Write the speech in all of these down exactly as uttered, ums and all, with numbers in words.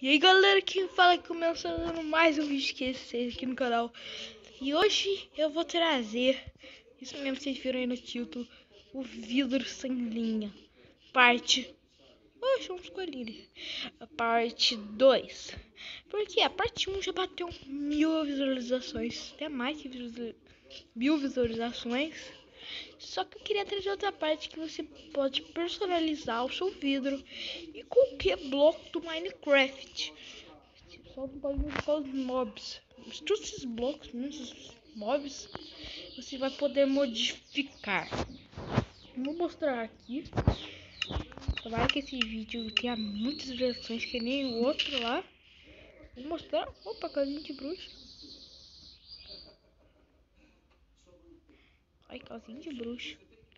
E aí galera, quem fala que começando mais um vídeo que esse aqui no canal. E hoje eu vou trazer, isso mesmo que vocês viram aí no título, o vidro sem linha, parte, oxe, vamos escolher a parte dois. Porque a parte um já bateu mil visualizações, até mais que mil visualizações. Só que eu queria trazer outra parte que você pode personalizar o seu vidro e qualquer bloco do Minecraft. Só não pode modificar os mobs. Mas todos esses blocos, esses mobs, você vai poder modificar. Vou mostrar aqui. Tomara que esse vídeo tenha muitas versões que nem o outro lá. Vou mostrar. Opa, casinha de bruxa. Ai, casinha de bruxa.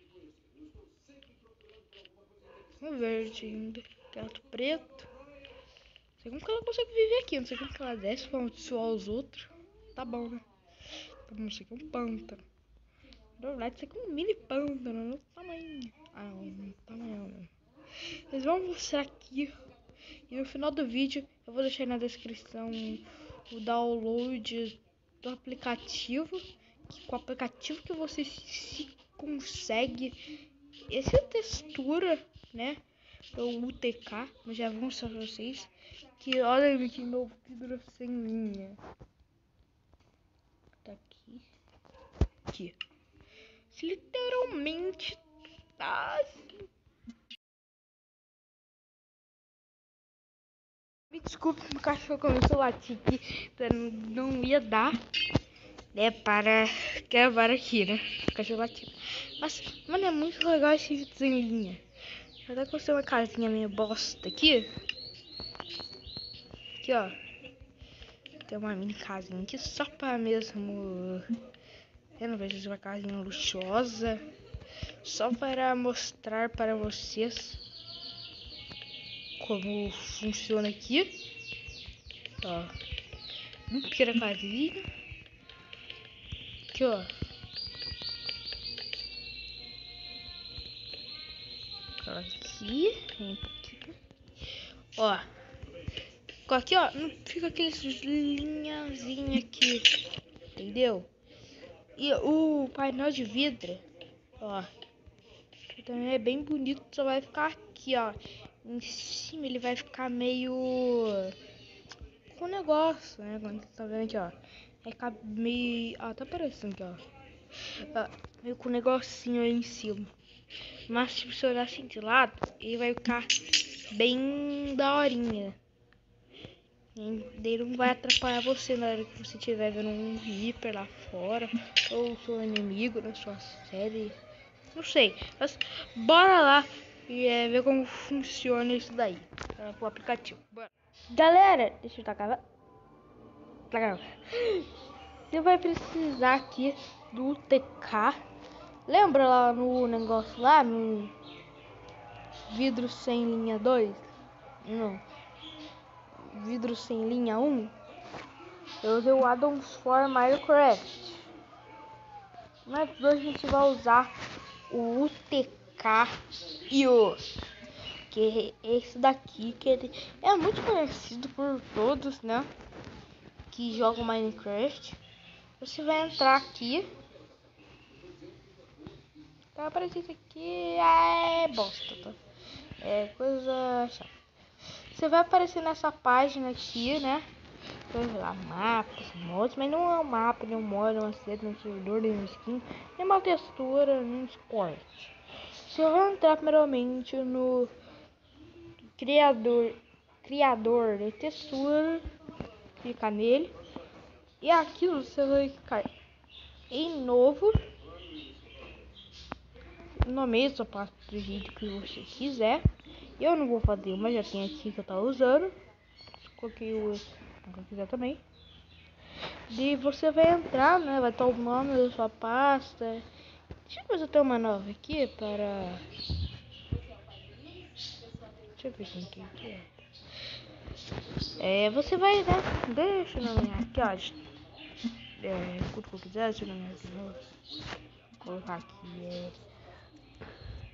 Um verde ainda. Teto preto. Não sei como que ela consegue viver aqui. Não sei como que ela desce pra amaldiçoar os outros. Tá bom, né? Tá bom, isso aqui é um pântano. Na verdade, isso aqui é um mini pântano. No tamanho. Ah, não. No tamanho não. Mas vamos mostrar aqui. E no final do vídeo, eu vou deixar aí na descrição o download do aplicativo. Que, com o aplicativo que você se consegue essa textura, né? O U T K, mas já vou mostrar pra vocês. Que olha aqui meu vidro sem linha. Tá aqui. Aqui. Literalmente tá assim. Me desculpe, o cachorro começou a latir aqui. Não, não ia dar, né, para gravar aqui, né? O cachorro latindo. Mas, mano, é muito legal esse vídeo sem linha. Eu até construí uma casinha meio bosta aqui. Aqui, ó. Tem uma mini casinha aqui só para mesmo. Eu não vejo uma casinha luxuosa. Só para mostrar para vocês como funciona aqui. Ó. Muito pequena casinha. Aqui, ó. Aqui. Aqui. Ó. Aqui, ó. Não fica aqueles linhazinhas aqui. Entendeu? E o painel de vidro, ó, também é bem bonito, só vai ficar aqui, ó, em cima ele vai ficar meio com negócio, né, quando tá vendo aqui, ó, vai ficar meio, ó, tá aparecendo aqui, ó, ó meio com um negocinho aí em cima, mas se você olhar assim de lado, ele vai ficar bem daorinha. Ele não vai atrapalhar você na hora que você estiver vendo um Reaper lá fora, ou seu inimigo na sua série. Não sei, mas bora lá e é, ver como funciona isso daí, tá, o aplicativo. Bora. Galera, deixa eu tacar. Você vai precisar aqui do U T K. Lembra lá no negócio lá, no vidro sem linha dois? Não. Vidro sem linha um. Eu usei o Addons for Minecraft. Mas hoje a gente vai usar o U T K e o que é esse daqui, que ele é muito conhecido por todos, né, que jogam Minecraft. Você vai entrar aqui, tá aparecendo isso aqui, é bosta, tá? É coisa chata. Você vai aparecer nessa página aqui, né? Vai lá, mapas, mods, mas não é um mapa, nem um mod, nem um set, nem um servidor, nem um skin, nem uma textura, nem um esporte. Você vai entrar primeiramente no criador, criador de textura, clicar nele, e aqui você vai clicar em novo, nomeie essa parte do jeito que você quiser. Eu não vou fazer uma, já tem aqui que eu tava usando, coloquei o que eu quiser também. E você vai entrar, né, vai estar o nome da sua pasta. Deixa eu ver se eu tenho uma nova aqui para... Deixa eu ver quem que é. É, você vai, né? Deixa eu nomear aqui, ó. É, tudo que eu quiser, deixa eu nomear aqui. Vou colocar aqui, é...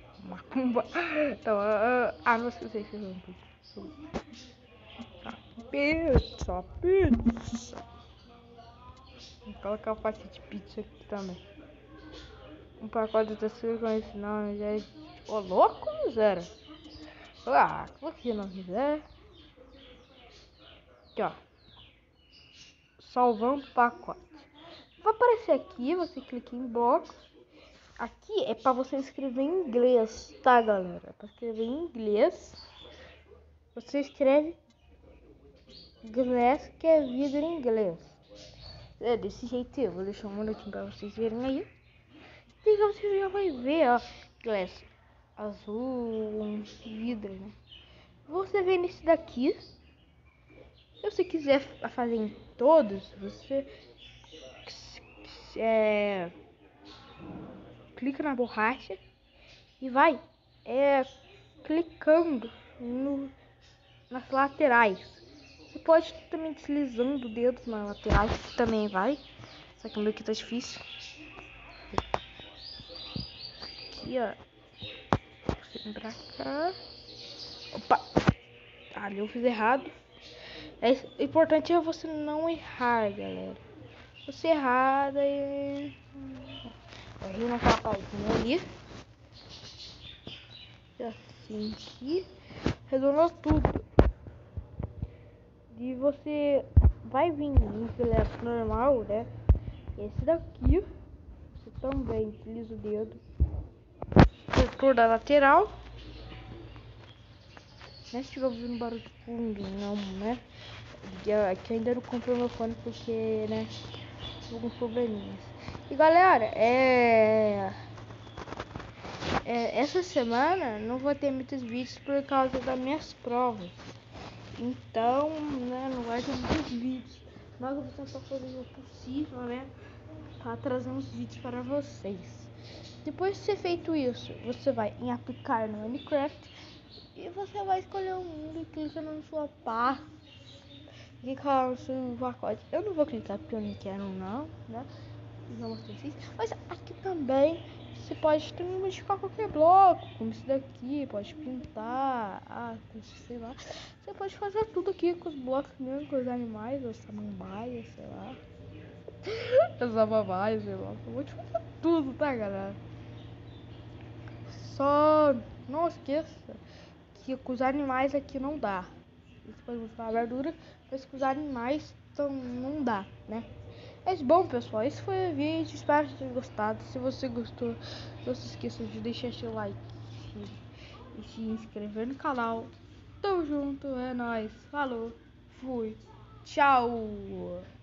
Macumba. Então, uh, ah, não sei se vocês vão. Tá. Pizza, pizza. Vou colocar o pacote de pizza aqui também. Um pacote de açúcar com esse nome já é... Ô, louco, zero. Ah, coloquei não quiser. Aqui, ó. Salvando o pacote. Vai aparecer aqui, você clica em blocos. Aqui é para você escrever em inglês, tá, galera? É para escrever em inglês. Você escreve glass, que é vidro em inglês. É desse jeito, eu vou deixar um minutinho para vocês verem aí. E você já vai ver, ó, glass azul, vidro, né? Você vem nesse daqui. Se você quiser fazer em todos, você é, clica na borracha e vai é, clicando no, nas laterais. Você pode também deslizando o dedo nas laterais, que também vai. Só que o meu aqui tá difícil. Aqui, ó. Você vem pra cá. Opa! Ali eu fiz errado. É importante é você não errar, galera. Você errar, daí... Errei naquela partezinha ali. E assim aqui. Redonou tudo. E você vai vir em fileto normal, né? Esse daqui. Você também utiliza o dedo. Setor da lateral. Né? Se estiver ouvindo barulho de fundo, não, né? Aqui ainda não comprei meu fone porque, né? Alguns probleminhas. E galera, é... é... essa semana não vou ter muitos vídeos por causa das minhas provas. Então, né, não vai ter muitos vídeos. Mas eu vou tentar fazer o possível, né? Para trazer uns vídeos para vocês. Depois de ser feito isso, você vai em aplicar no Minecraft e você vai escolher um mundo e clica na sua pasta. Clicar no seu pacote. Eu não vou clicar porque eu não quero não, né? Não mostrei vocês. Mas aqui também você pode também modificar qualquer bloco, como esse daqui, pode pintar, ah, sei lá. Você pode fazer tudo aqui com os blocos mesmo, com os animais, ou samambaias, sei lá. As samambaias, sei lá. Eu vou te fazer tudo, tá, galera? Só não esqueça que com os animais aqui não dá. Você pode mostrar a verdura, mas com os animais então não dá, né? Mas bom, pessoal, esse foi o vídeo. Espero que tenham gostado. Se você gostou, não se esqueça de deixar seu like e se inscrever no canal. Tamo junto, é nóis. Falou, fui, tchau.